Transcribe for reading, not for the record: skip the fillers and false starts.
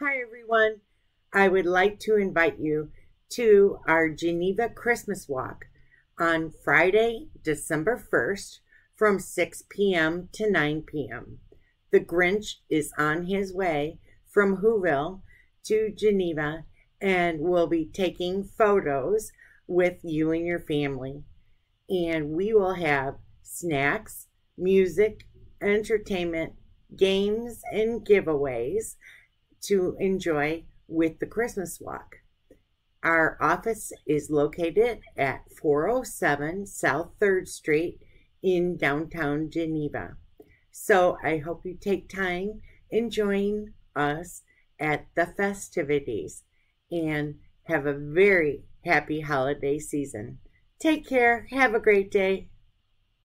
Hi, everyone. I would like to invite you to our Geneva Christmas walk on Friday, December 1st from 6 p.m. to 9 p.m. The Grinch is on his way from Whoville to Geneva and will be taking photos with you and your family. And we will have snacks, music, entertainment, games, and giveaways to enjoy with the Christmas walk. Our office is located at 407 South 3rd Street in downtown Geneva. So I hope you take time and join us at the festivities and have a very happy holiday season. Take care. Have a great day.